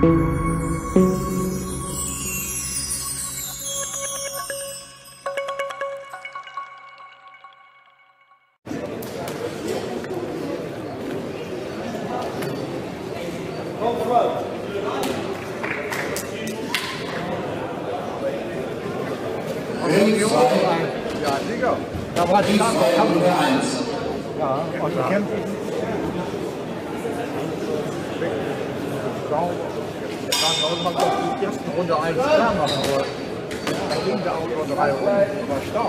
Ja, sicher. Da war die Runde 1. Ja, und die kämpfen. Wir waren irgendwann doch die ersten Runde 1 klar machen wollen. Da ging der auch nur 3 Runden. Das war stark.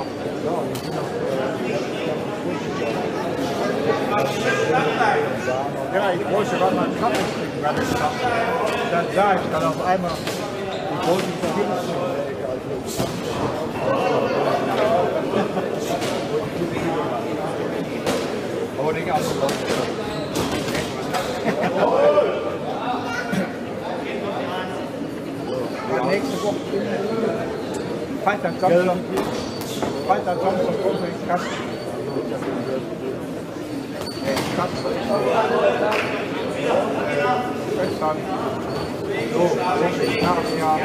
Ja, ich wollte gerade mal einen Kaffee trinken, wenn ich kam. Dann sah ich dann auf einmal die großen Verbindungen. Aber nicht alles nächste Woche Freitag, Samstag kommt in Kasten. So, nach dem Jahr.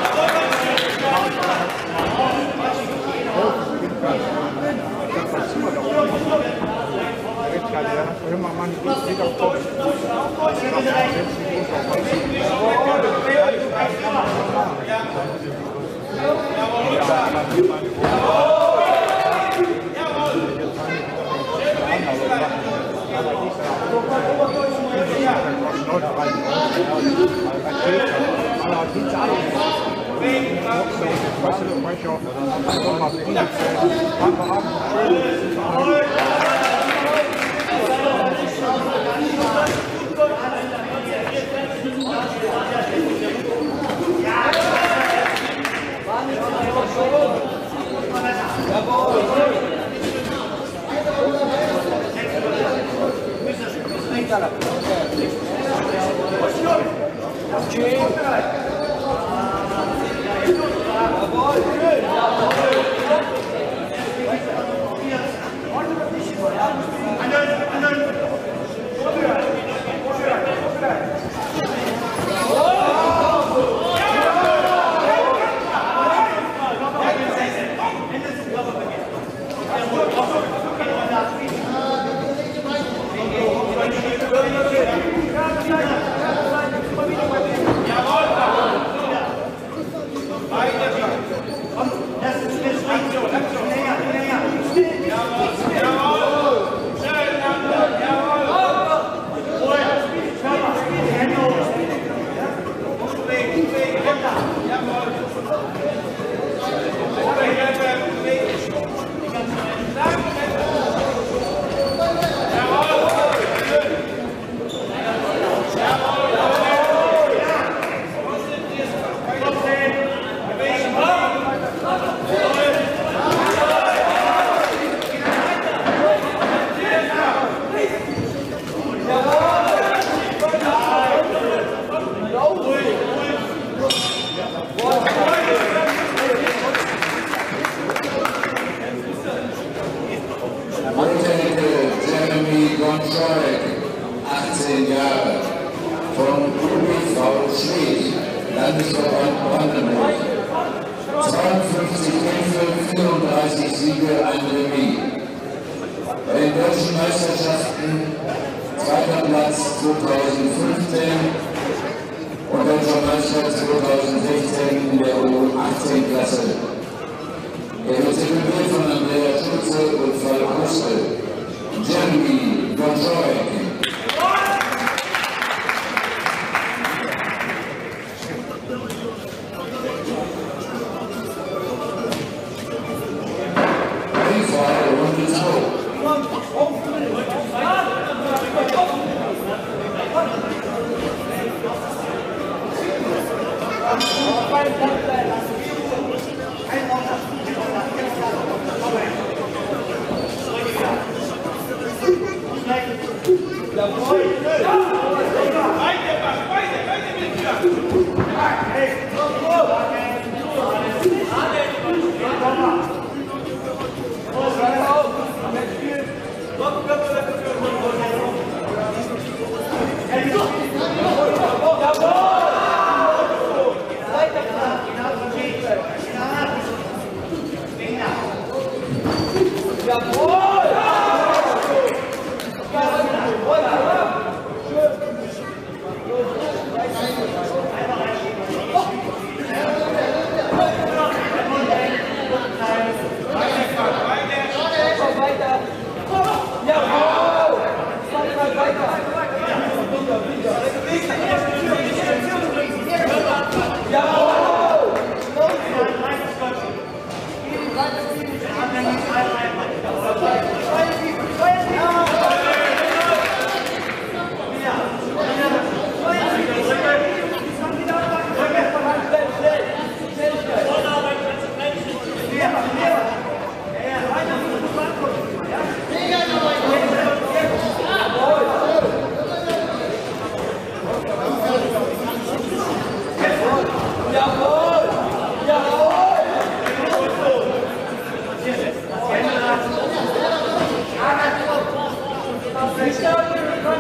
Jeremy Gonczarek, 18 Jahre, von UBV Schwedt, Landesverband Brandenburg. 52 Kämpfe, 34 Siege, ein Remis. Bei den deutschen Meisterschaften 2. Platz 2015 und deutscher Meister 2016 in der U18-Klasse. Er wird zelebriert von Andrea Schulze und Falk Hustel. Jeremy Gonczarek. Runde 2.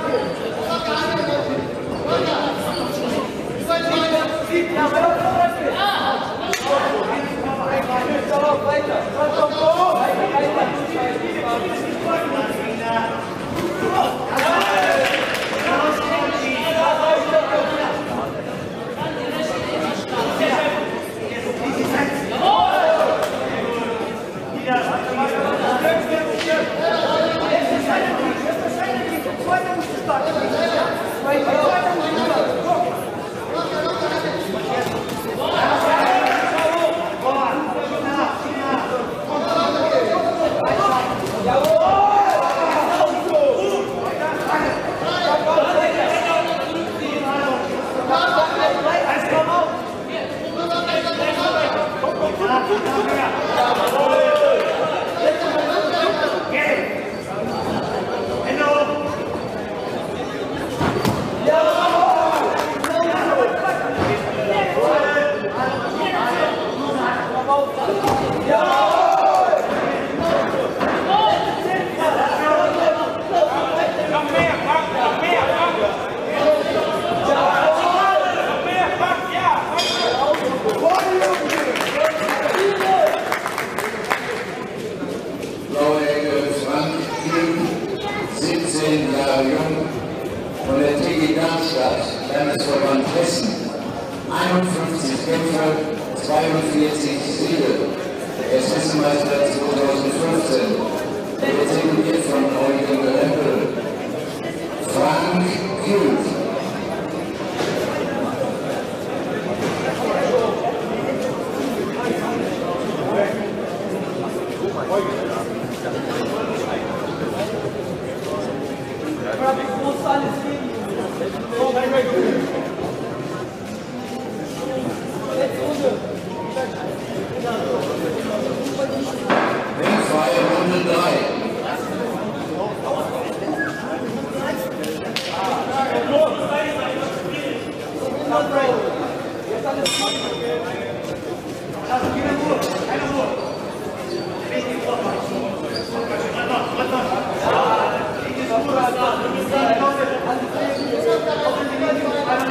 von der TG Darmstadt, Landesverband Hessen, 51 Kämpfe, 42 Siege. Er ist Hessenmeister 2015, präsentiert von Eugen Rempel. Frank Kühn. Ringfrei Runde 3.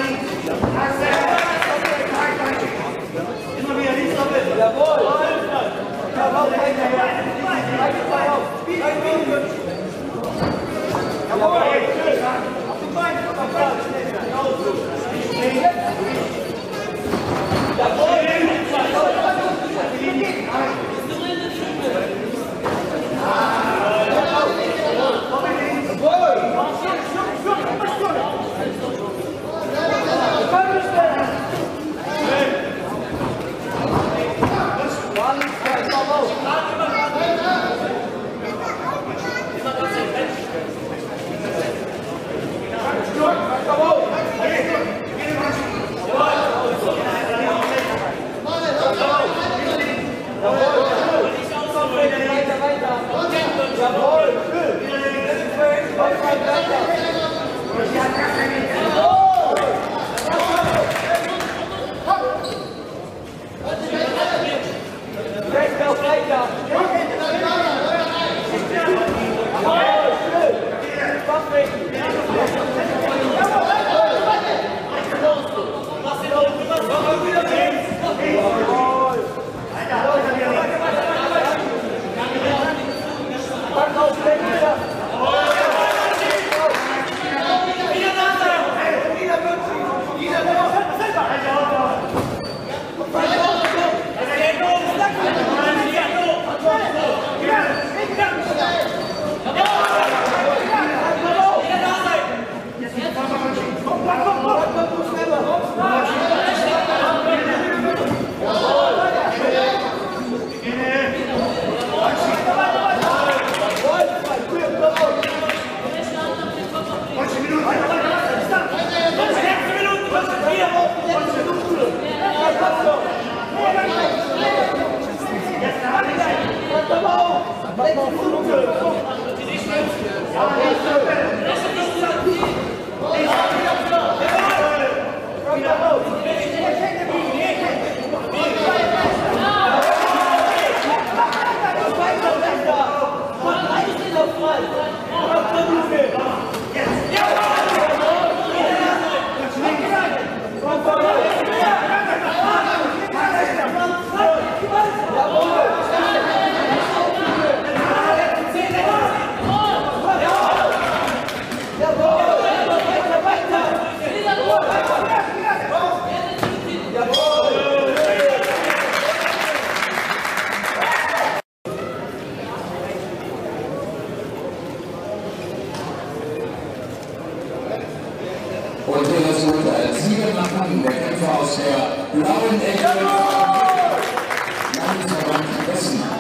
und der das Urteil. Sieger machen der Kämpfer aus der blauen Ecke, Landesverband Hessen.